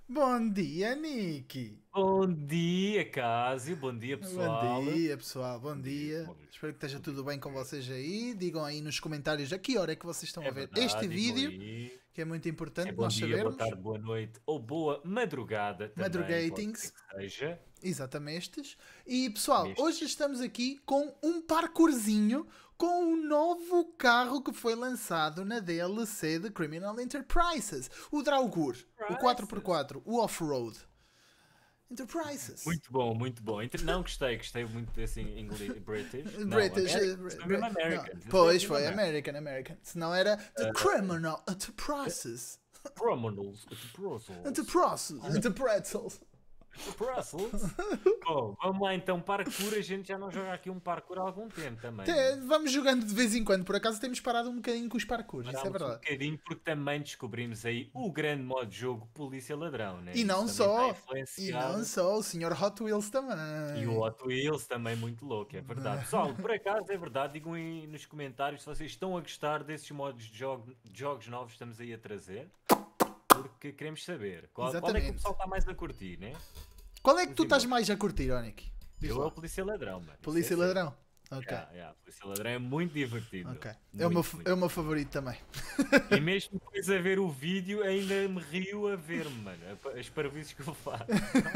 Bom dia, Niki. Bom dia, Cásio. Bom dia, Bom pessoal. dia, pessoal. Bom Bom dia, dia. como Espero que esteja como tudo vive bem com ser. vocês aí. Digam aí nos comentários a que hora é que vocês estão a É ver este verdade, digam vídeo, aí. que é muito Se é importante bom nós dia, boa sabermos. tarde, boa noite ou boa madrugada também, pode ser Madrugatings, que seja. exatamente. E pessoal, hoje Mestes. estamos aqui com um parkourzinho com um novo carro que foi lançado na DLC de Criminal Enterprises, o Draugur, o Prices. 4x4, o Off-Road. Enterprises. Muito bom, muito bom. Não gostei muito desse inglês British. Não, British. American. São mesmo Não, Americans. Isso é pois mesmo foi American. American. Senão era The Criminal Enterprises. Criminals, Brussels. Enterprises. Brussels. Bom, vamos lá então, parkour. A gente já não joga aqui um parkour há algum tempo também, né? Vamos jogando de vez em quando. Por acaso temos parado um bocadinho com os parkours, isso é Parámos um verdade. bocadinho porque também descobrimos aí o grande modo de jogo Polícia Ladrão, né? E Isso não também está a só, influenciar. o Sr. Hot Wheels E o também. Hot Wheels também muito louco, é verdade. Pessoal, por acaso é verdade, digam aí nos comentários se vocês estão a gostar desses modos de jogos novos que estamos aí a trazer. Porque queremos saber qual é que o Exatamente. pessoal está mais a curtir, né? Qual é que Vamos tu estás embora. mais a curtir, Onic? Diz Eu é o lá. Polícia Ladrão, mano. Isso é Polícia e sério. Ladrão. Ok, Polícia Ladrão é muito divertido. ok. Muito, É muito. o meu favorito também. E mesmo depois a ver o vídeo, ainda me rio a ver-me, mano. As parvoíces que eu faço.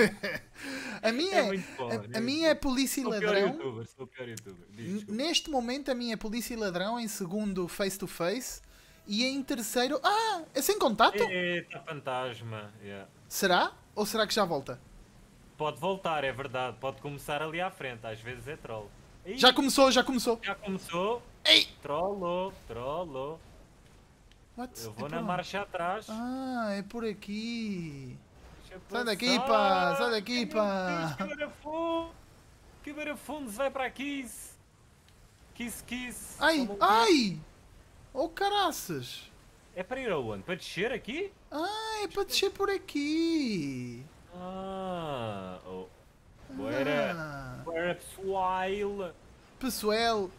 A minha É é, muito bom, mano. a É muito minha é bom. polícia e Sou o pior ladrão. youtuber, sou o pior youtuber. Diz, desculpa. Neste momento a minha é polícia e ladrão, em segundo face to face e em terceiro. Ah, é sem contato? Eita, fantasma. Yeah. Será? Ou será que já volta? Pode voltar, é verdade. Pode começar ali à frente. Às vezes é troll. Já Ih, começou, já começou. já começou. Ei! Trollou, trollou. What? Eu É vou por na onde? marcha atrás. Ah, é por aqui. Deixa Sai daqui, pá! Sai passar. daqui, Ai, meu Deus, que pá! barafundo. Que barafundo. Vai para a Kiss. Kiss. Ai, Toma um kiss. ai! Oh, caraças! É para ir aonde? Para descer aqui? Ah, é para descer por aqui! Oh. Boa, Ah, pessoal. pessoal!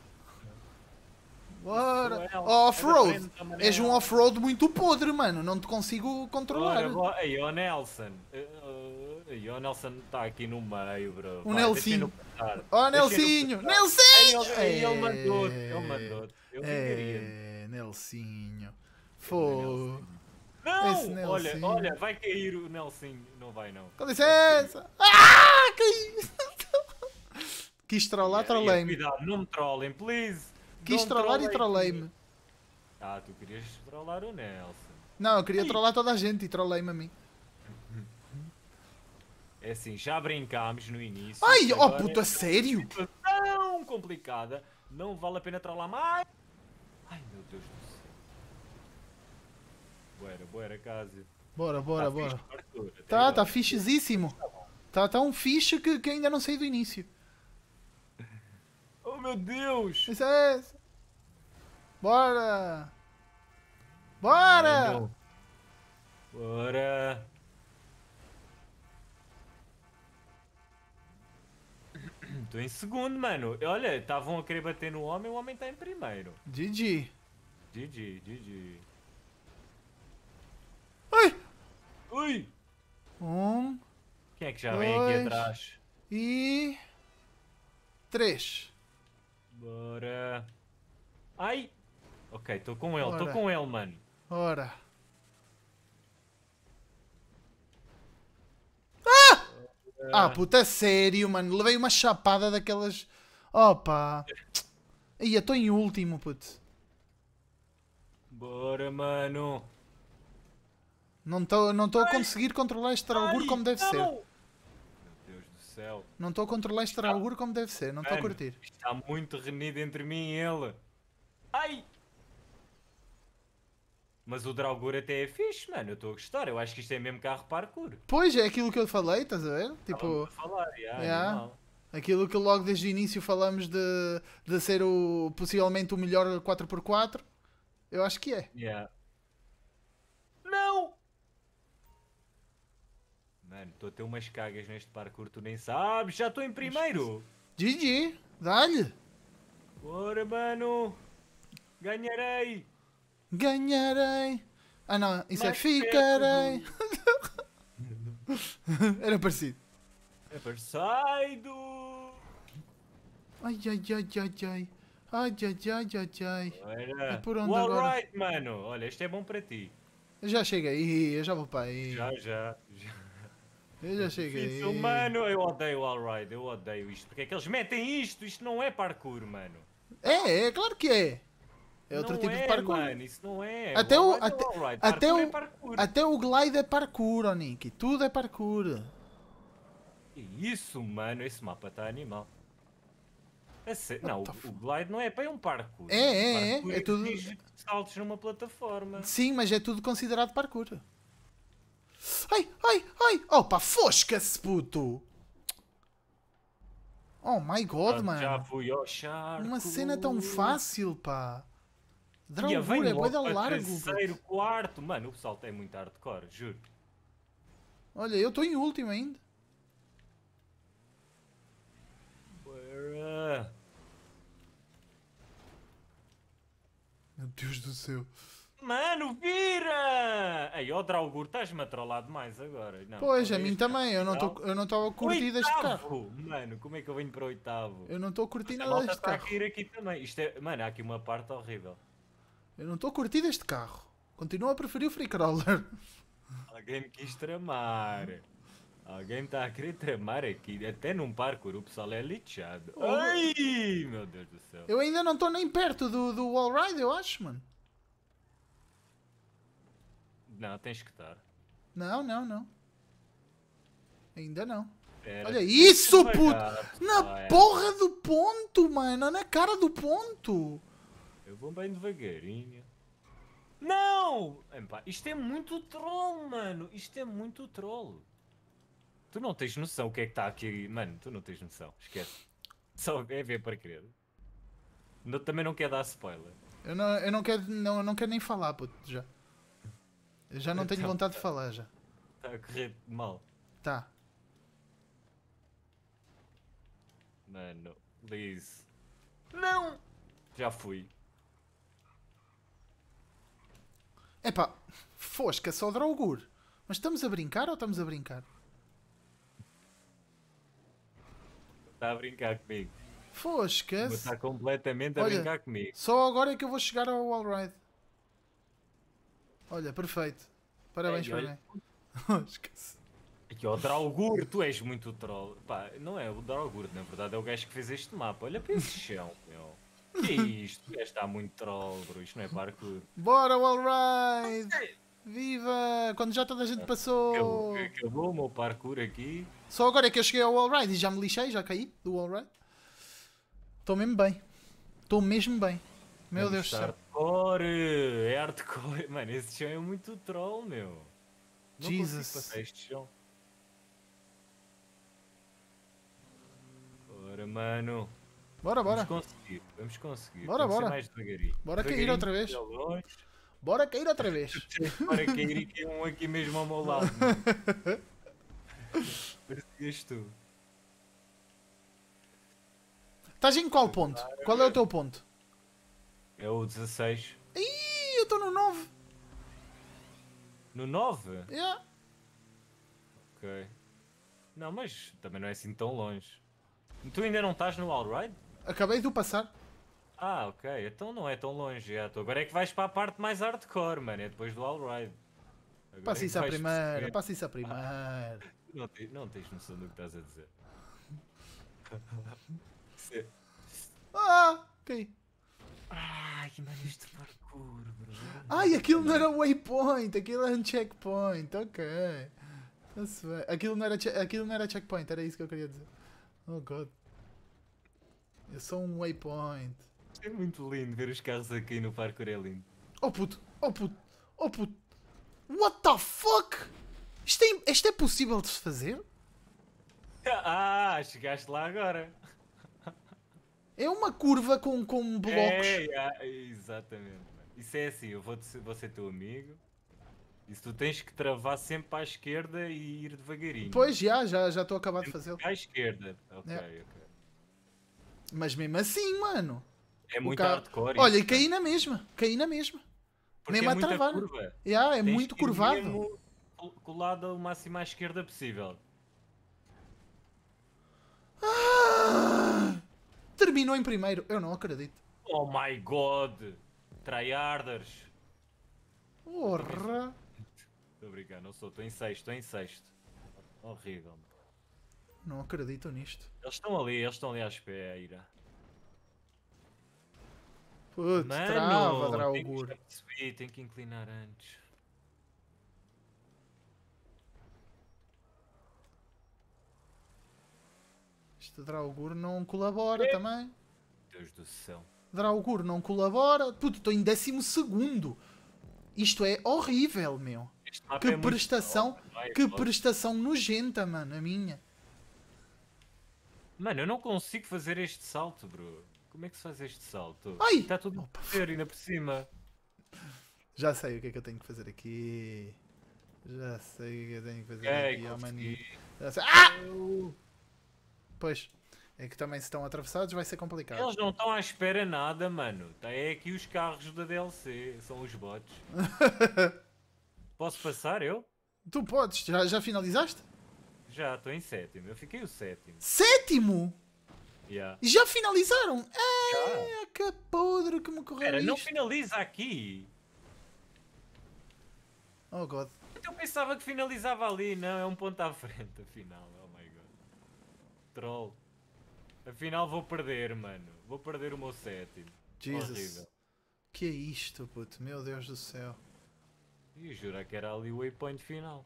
Bora! Pessoal. É da Off-road! frente da És um Manel. off-road muito podre, mano. Não te consigo controlar. Bora. Aí, ó Nelson. Aí, ó Nelson está aqui no meio, bro. O Vai, deixem-no Nelsinho. passar. Oh, Deixem-no Nelsinho! passar. Aí, Nelsinho! ele mandou-te. Ele mandou-te. Eu vingaria-me. Nelsinho. Ganda Fô. Nelsinho. Esse Não! Nelsinho. Olha, vai cair o Nelsinho. Não vai, não. Com Vai cair. licença! Ah! Caí! Quis trollar, Aí, trolei-me. cuidado, não me trollem, please. Quis Não me trollar e trollem. trolei-me. Ah, tu querias trollar o Nelson. Não, eu queria Ei. trollar toda a gente e trolei-me a mim. É assim, já brincámos no início. Ai, oh Agora puta, é sério? uma situação complicada. Não vale a pena trollar mais. Ai, meu Deus do céu. Boa, Cássio. Bora, Tá bora. fixe, parkour, até Tá agora. fichezíssimo. Tá tão fixe que ainda não sei do início. Oh, meu Deus. Licença. Bora. Ai, Bora. não. Bora. Estou em segundo, mano. Olha, estavam a querer bater no homem, o homem está em primeiro. GG. GG. Ai. Ui! Um Quem é que já vem aqui Dois. atrás? e... 3. Bora. Ai! Ok, estou com Bora. ele, mano. Ora. Ah, puta, sério, mano. Levei uma chapada daquelas... Opa. Aí, eu estou em último, puto. Bora, mano. Não estou a conseguir controlar este Draugur como deve ser. Meu Deus do céu. Não estou a controlar este Draugur como deve ser. Não estou a Mano, curtir. isto está muito renido entre mim e ele. Ai! Mas o Draugur até é fixe, mano. Eu estou a gostar. Eu acho que isto é mesmo carro parkour. Pois, é aquilo que eu falei, estás a ver? Estávamos Tipo, a falar, yeah. animal. Aquilo que logo desde o início falamos de ser possivelmente o melhor 4x4. Eu acho que é. Yeah. Não! Mano, estou a ter umas cagas neste parkour, tu nem sabes. Já estou em primeiro. GG, dá-lhe. Bora, mano. Ganharei. Ganharei. Ah não, isso é Mais ficarei. perto Era parecido. É parecido. Ai, ai, ai, ai, ai. Ai, ai, ai, ai, ai. É Era. por onde Well, agora? right, mano. Olha, este é bom para ti. Eu já cheguei, eu já vou para aí. Já. Eu já Difícil, cheguei. mano. Eu odeio o Alright, eu odeio isto. Porque é que eles metem isto? Isto não é parkour, mano. É claro que é. É outro não tipo de é, parkour. mano, isso não é. Até o, Alright é até, Alright. até, Parkour é o, parkour. até o glide é parkour, oh Nicky. Tudo é parkour. Que isso, mano. Esse mapa está animal. Não, the o glide não é para um parkour. É Parkour tudo. exige saltos numa plataforma. Sim, mas é tudo considerado parkour. Ai, ai, ai. Opa, fosca-se, puto. Oh my god, mano. Já fui ao charco. Uma cena tão fácil, pá. E Dragura, vem é bué logo da para largo. terceiro, puto. quarto. Mano, o salto é muito hardcore, juro. Olha, eu estou em último ainda. Meu Deus do céu. Mano, vira! Aí, ó Draugur, estás-me a trollar demais agora. Não, Pois, a olha mim este também. Eu carro. não estava a curtir deste carro. Oitavo! Mano, como é que eu venho para oitavo? Eu não estou a curtir A nada malta deste está a carro. cair aqui também. Isto é... Mano, há aqui uma parte horrível. Eu não estou a curtir deste carro. Continuo a preferir o Free Crawler. Alguém me quis tramar. Alguém está a querer tramar aqui. Até num parkour o pessoal é lixado. Ai, meu Deus do céu. Eu ainda não estou nem perto do wall ride, eu acho, mano. Não, tens que estar. Não, não, não. Ainda não. Espera. Olha isso, puto! Devagar, Na pessoal, é. porra do ponto, mano! Na cara do ponto! Eu vou bem devagarinho. Não! Epá, isto é muito troll, mano. Isto é muito troll. Tu não tens noção o que é que está aqui. Mano, tu não tens noção. Esquece. Só é ver para querer. Também não quer dar spoiler. Eu não quero nem falar, puto, já. Eu já não tenho Então, vontade de falar, já. Está a correr mal. Tá. Mano, Liz. Não! Já fui. Epá, fosca, só Draugur. Mas estamos a brincar ou estamos a brincar? Está a brincar comigo. Fosca. Está completamente a Olha, brincar comigo. só agora é que eu vou chegar ao wall ride. Olha, perfeito. Parabéns Ei, para olha. mim. Fosca-se. Aqui, ó, Draugur, tu és muito troll. Pá, não é o Draugur, na verdade, é o gajo que fez este mapa. Olha para esse chão, meu. Que é isto? O gajo está muito troll, bro. Isto não é parkour. Bora, wall ride! Viva! Quando já toda a gente passou. Acabou o meu parkour aqui. Só agora é que eu cheguei ao wall ride e já me lixei, já caí do wall ride. Estou mesmo bem. Estou mesmo bem. Meu Deus do céu. Hardcore! É hardcore. Mano, esse chão é muito troll, meu. Não Jesus. consigo passar este chão. Bora, mano. Bora, bora. Vamos conseguir, vamos conseguir. Bora, Tem que ser bora. mais devagarinho. Bora cair Devagarinho, outra vez. de longe. Bora cair outra vez. Bora cair e cair um aqui mesmo ao meu lado. Parecias tu. Estás em qual ponto? Qual é o teu ponto? É o 16. Ih, eu estou no 9. No 9? Yeah. Ok. Não, mas também não é assim tão longe. Tu ainda não estás no Allride? Acabei de o passar. Ah, ok. Então não é tão longe. Já. Tu agora é que vais para a parte mais hardcore, mano. É depois do Allride. Passa isso à primeira. Passa isso à primeira. Não tens noção do que estás a dizer. Ah, ok. Ai, mano, este parkour, bro. Ai, aquilo não era waypoint. Aquilo era um checkpoint. Ok. Tá-se bem. Aquilo não era checkpoint. Era isso que eu queria dizer. Oh, God. Eu sou um waypoint. É muito lindo ver os carros aqui no parkour, é lindo. Oh puto, oh puto, oh puto. What the fuck? Isto é possível de se fazer? Ah, chegaste lá agora. É uma curva com blocos. Exatamente. Mano. Isso é assim, eu vou ser teu amigo. Isso tu tens que travar sempre para a esquerda e ir devagarinho. Pois, já estou a acabar de fazê-lo. À esquerda. Ok, É. ok. Mas mesmo assim, mano. É muito carro... hardcore. Olha, isso, e caí na mesma. Caí na mesma. porque mesmo é a muita travar. curva. É Tens muito que ir curvado. mesmo colado o máximo à esquerda possível. Terminou em primeiro. Eu não acredito. Oh my god! Tryharders! Porra. Estou a brincar, não sou. Estou em sexto, estou em sexto. Horrível. Não acredito nisto. Eles estão ali à espera. Putz, trava, Draugur. Tem que inclinar antes. Este Draugur não colabora também. Deus do céu. Draugur não colabora. Puto, estou em 12º. Isto é horrível, meu. Que prestação, que prestação nojenta, mano, a minha. Mano, eu não consigo fazer este salto, bro. Como é que se faz este salto? Ai! Está tudo a ver ainda por cima. Já sei o que é que eu tenho que fazer aqui. Já sei o que eu tenho que fazer aqui, oh maninho. Já sei. Ah! Pois, é que também se estão atravessados vai ser complicado. Eles não estão à espera nada, mano. É aqui os carros da DLC, são os bots. Posso passar eu? Tu podes, já finalizaste? Já, estou em sétimo. Eu fiquei o sétimo. Sétimo? Yeah. E já finalizaram? Já. Que podre que me correu Espera, isto. não finaliza aqui. Oh god. Eu pensava que finalizava ali. Não, é um ponto à frente, afinal. Oh my god. Troll. Afinal vou perder, mano. Vou perder o meu sétimo. Jesus. Horrível. Que é isto, puto? Meu Deus do céu. E juro que era ali o waypoint final.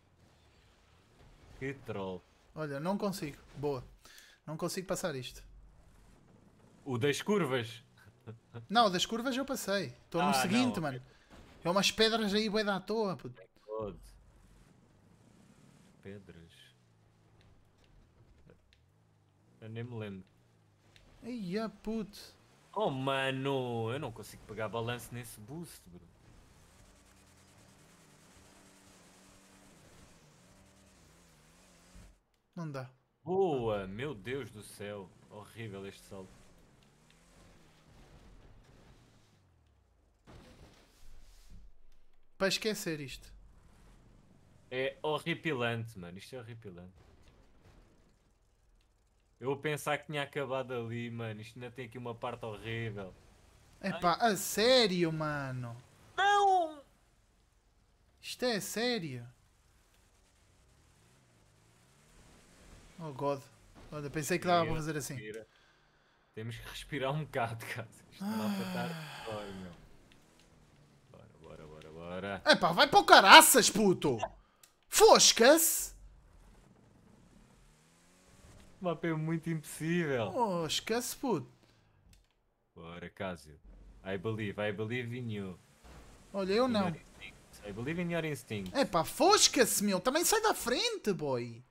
Que troll. Olha, não consigo. Boa. Não consigo passar isto. O das curvas. Não, das curvas eu passei. Estou no seguinte, não, mano. É umas pedras aí bué da à toa, puto. God. Pedras. Eu nem me lembro. Eia, puto. Oh mano, eu não consigo pegar balanço nesse boost, bro. Não dá. Boa, meu Deus do céu. Horrível este salto. Para esquecer isto. É horripilante, mano. Isto é horripilante. Eu vou pensar que tinha acabado ali, mano. Isto ainda tem aqui uma parte horrível. Epá, a sério, mano. Não! Isto é sério. Oh god. Olha, pensei que dava para fazer assim. Respira. Temos que respirar um bocado, cara. Isto não dá para estar. Ai, meu. Bora. Epá, vai para o caraças, puto! Fosca-se! O mapa é muito impossível. Fosca-se, puto! Bora, Cásio. I believe in you. Olha, eu não. I believe in your instinct. Epá, fosca-se, meu! Também sai da frente, boy!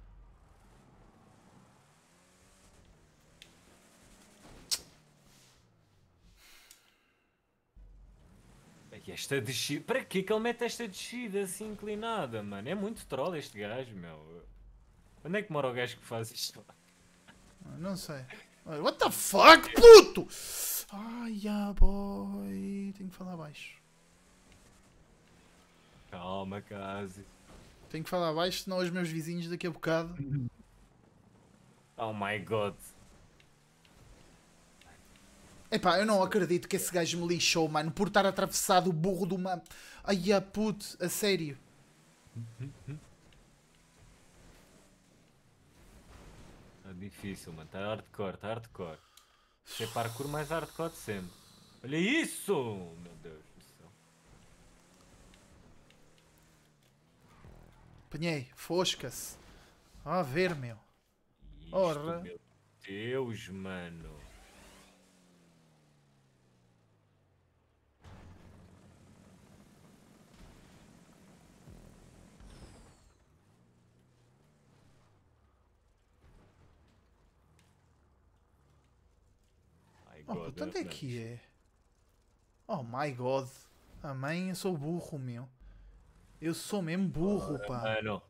E esta descida. Para que ele mete esta descida assim inclinada, mano? É muito troll este gajo, meu. Onde é que mora o gajo que faz isto? Não sei. Olha, what the fuck, puto! Ai, boy. Tenho que falar baixo. Calma, Cásio. Tenho que falar baixo, senão os meus vizinhos daqui a bocado. Oh my god. Epá, eu não acredito que esse gajo me lixou, mano, por estar atravessado o burro de uma... Ai, puto, a sério. Tá difícil, mano. Tá hardcore. Isto é parkour mais hardcore de sempre. Olha isso! Meu Deus do céu. Apanhei, fosca-se. A ver, meu. Isto, Ora. meu Deus, mano. Oh, puto, onde é que é? Oh my god. A mãe, eu sou burro, meu. Eu sou mesmo burro, pá. Mano.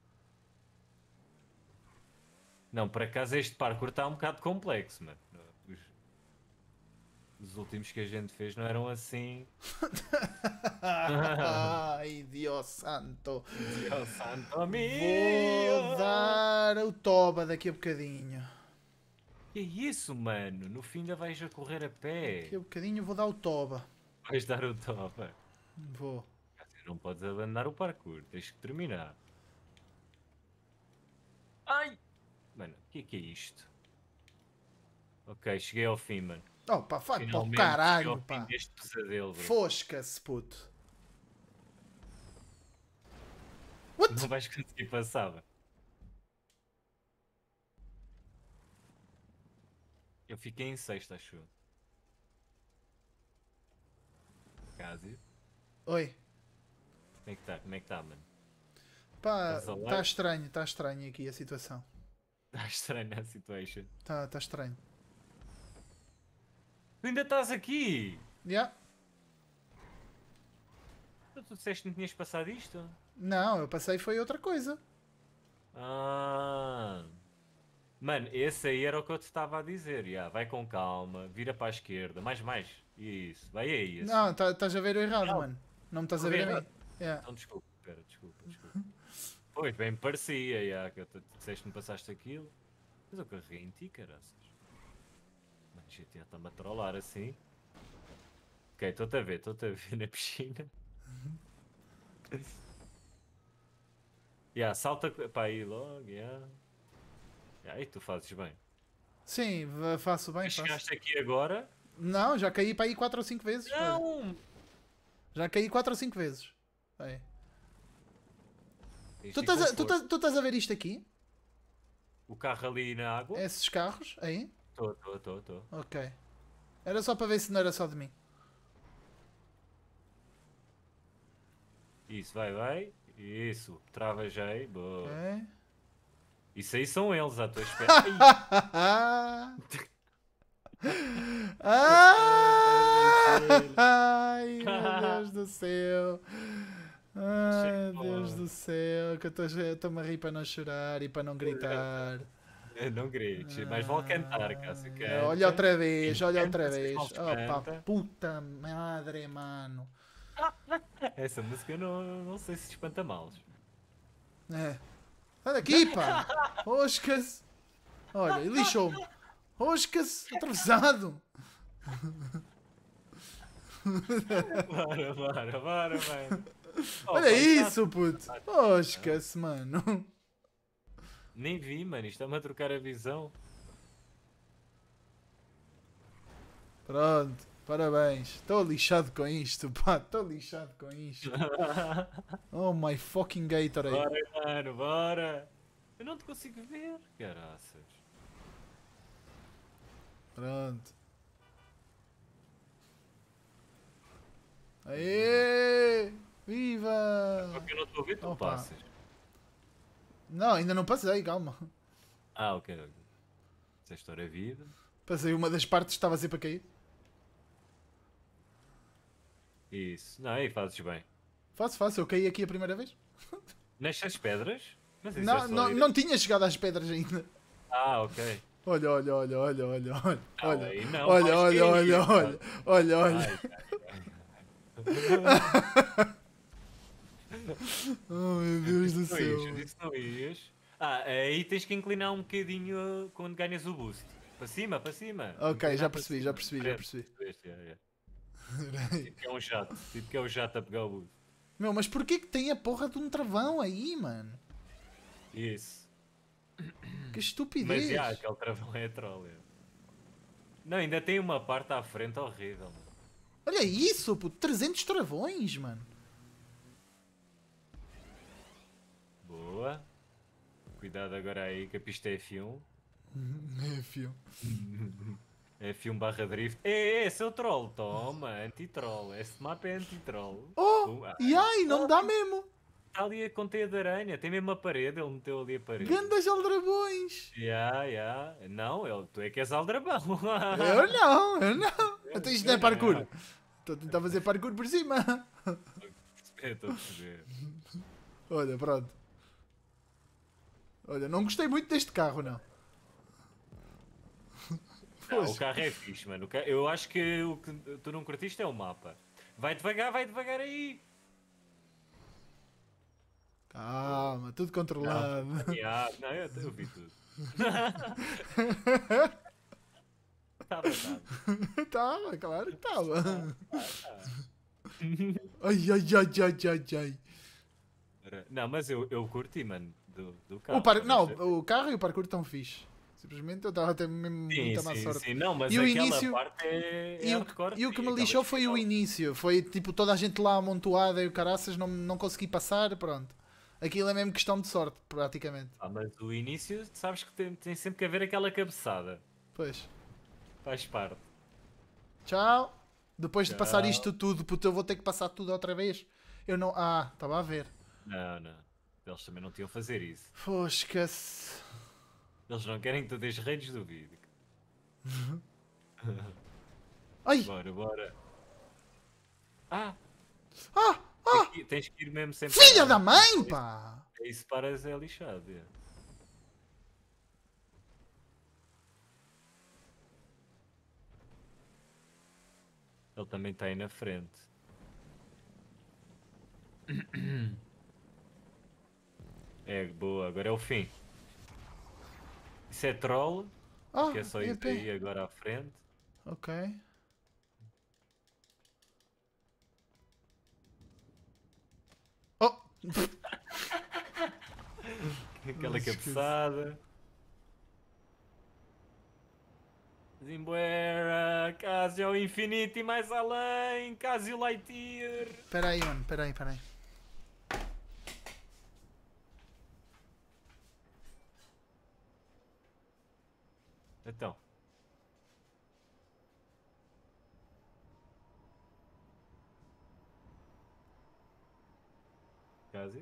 Não, por acaso este parkour está um bocado complexo, mano. Os últimos que a gente fez não eram assim. Ai, Deus santo. Dios santo Vou mío! dar o toba daqui a bocadinho. Que é isso, mano? No fim ainda vais a correr a Daqui pé. a bocadinho vou dar o toba. Vais dar o topa. Vou. Não podes abandonar o parkour. Tens que terminar. Ai! Mano, o que é isto? Ok, cheguei ao fim, mano. Oh pá, vai para o Finalmente cheguei ao caralho, fim pá. deste pesadelo, bro. Fosca-se, puto. Não What? vais conseguir passar, mano. Eu fiquei em sexto, acho eu. Quase. Oi. Como é que tá? Como é que tá, mano? Pá, Estás a ler? está estranho aqui a situação. Está estranha a situation. Tá estranho. Tu ainda estás aqui! Yeah. Tu disseste que não tinhas passado isto? Não, eu passei foi outra coisa. Ah. Mano, esse aí era o que eu te estava a dizer. Yeah. Vai com calma, vira para a esquerda, mais. Isso, vai aí. Assim. Não, estás a ver o errado, Não, mano. Não me estás a estou a ver ver a mim. Yeah. Então desculpa, espera, desculpa. Pois, bem me parecia, yeah, que tu disseste que me passaste aquilo. Mas eu carreguei em ti, caraças. Mano, GTA está-me a trollar assim. Ok, estou-te a ver na piscina. Yeah, salta para aí logo, yeah. Yeah, e tu fazes bem. Sim, faço bem, Mas faço. chegaste aqui agora? Não, já caí para aí 4 ou 5 vezes. olha. Não! Já caí 4 ou 5 vezes. Aí. Isto Tu e estás, a, com força. tu estás a ver isto aqui? O carro ali na água? Esses carros? Aí? Estou. Ok. Era só para ver se não era só de mim. Isso, vai. Isso, trava já aí. Boa. Ok. Isso aí são eles à tua espera. Ai, Ai, meu Deus do céu. Ai, Deus do céu. Que eu estou-me a rir para não chorar e para não gritar. não grites, mas vão cantar, Cássio. Olha Canta. outra vez, olha outra Canta, se vez. não se Opa, canta. puta madre, mano. Essa música eu não sei se espanta males. É. Sai daqui, pá. Rosca-se. Olha, e lixou-me. Rosca-se, atravessado. Bora, mano. Olha isso, puto. Rosca-se, mano. Nem vi, mano. Isto está-me a trocar a visão. Pronto, parabéns. Estou lixado com isto, pá. Estou lixado com isto. Oh my fucking Gatorade. Bora, mano, bora. Eu não te consigo ver, caraças. Pronto. Aê! Viva! Porque eu não estou a ver, tu Opa. passas. Não, ainda não passei, calma. Ah, ok. Essa história é vida. Passei uma das partes que estava sempre a cair. Isso. Não, aí fazes bem. Faço. Eu caí aqui a primeira vez. Nestas pedras? Mas isso é Não, só não, ir- não tinha chegado às pedras ainda. Ah, ok. Olha. Olha. Aí não, Olha. Ai, Oh meu Deus do não céu. ias, disse não ias. Ah, aí tens que inclinar um bocadinho quando ganhas o boost. Para cima. Ok, Inclinar já para percebi. cima. Este, Tipo que é um jato. Tipo que é o jato a pegar o boost. Meu, mas porquê que tem a porra de um travão aí, mano? Isso. Que estupidez. Mas já, aquele travão é troll. É. Não, ainda tem uma parte à frente horrível. Mano. Olha isso, puto. 300 travões, mano. Boa. Cuidado agora aí que a pista é F1. É, fio. F1/drift. Esse é o troll. Toma, anti-troll. Este mapa é anti-troll. Oh, e ai, não dá mesmo. Está ali com teia de aranha. Tem mesmo a parede. Ele meteu ali a parede. Gandas aldrabões. Ya. Não, tu é que és aldrabão. Eu não. Até isto não é parkour. Estou a tentar fazer parkour por cima. Estou a perceber. Olha, pronto. Olha, não gostei muito deste carro, não. Não, o Pois. carro é fixe, mano. Eu acho que o que tu não curtiste é o mapa. Vai devagar aí. Calma, tudo Não, controlado. foi planeado. Não, eu vi tudo. Tava. Tava, claro que tava. Tá. Ai, ai, ai, ai, ai, ai. Não, mas eu curti, mano, do O carro, não, honestamente. o carro e o parkour estão fixe. Simplesmente eu estava a ter mesmo Sim, muita má sim, sorte. sim. Não, mas E o aquela início, parte é e hardcore, e o que sim. me Aquela lixou foi o espiral. início. Foi tipo toda a gente lá amontoada e o caraças não consegui passar, pronto. Aquilo é mesmo questão de sorte, praticamente. Ah, mas o início, sabes que tem sempre que haver aquela cabeçada. Pois. Faz parte. Tchau. Depois de passar Tchau. isto tudo, puto, eu vou ter que passar tudo outra vez. Eu não. Ah, estava a ver. Não. Eles também não tinham a fazer isso. Fosca-se. Eles não querem que tu deixes redes do vídeo. Ai! Bora. Ah! Ah! Ah! Tens que ir mesmo sem Filha da parar. mãe, pá! Isso parece é lixado. É. Ele também está aí na frente. É, boa, agora é o fim. Isso é troll, Ah, que é só isso EP. aí agora à frente. Ok. Oh! Aquela Esqueci. cabeçada. Zimbuera, Casio infinito e mais além, Casio Lightyear. Peraí, mano, peraí. Então, Casio.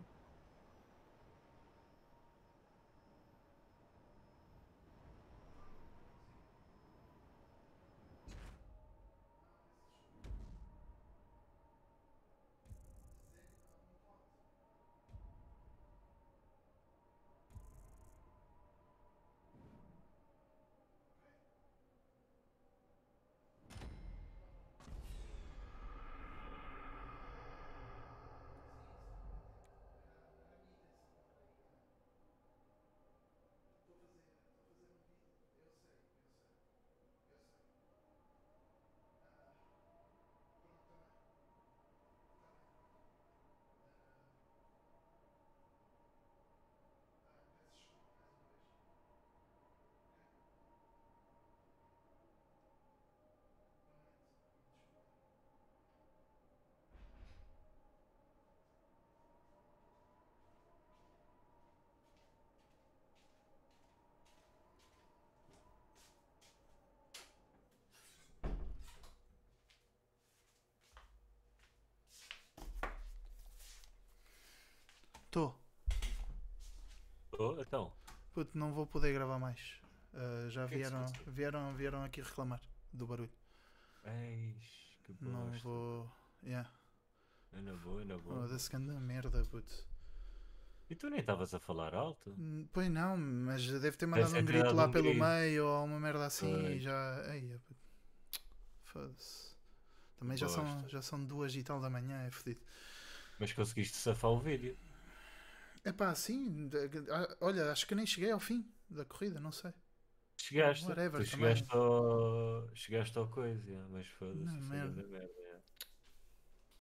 Tô. Oh, então. Puto, não vou poder gravar mais. Já O que é que se vieram, passou? vieram aqui reclamar do barulho. Eis, que Não bosta. vou. Yeah. É na boa, é na boa. Oh, desse grande merda, puto. E tu nem estavas a falar alto? Pois não, mas deve ter Deve mandado ser um ter grito dado lá um pelo grito. meio ou uma merda assim e Pois. já. Ei, puto. Foda-se. Também Bosta. já são 2 e tal da manhã, é fodido. Mas conseguiste safar o vídeo. É pá, sim. Olha, acho que nem cheguei ao fim da corrida, não sei. Chegaste. Whatever Tu também. chegaste ao coisa, yeah, mas foda-se, Não, isso é merda. grande merda.